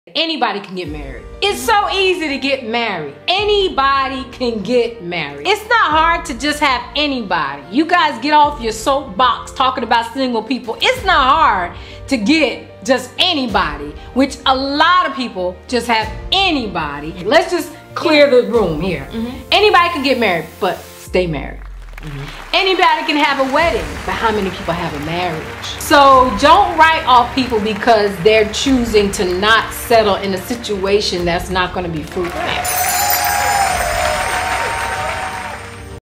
Anybody can get married. It's so easy to get married. Anybody can get married. It's not hard to just have anybody. You guys get off your soapbox talking about single people. It's not hard to get just anybody, which a lot of people just have anybody. Let's just clear the room here. Anybody can get married, but stay married. Anybody can have a wedding, but how many people have a marriage? So don't write off people because they're choosing to not settle in a situation that's not going to be fruitful.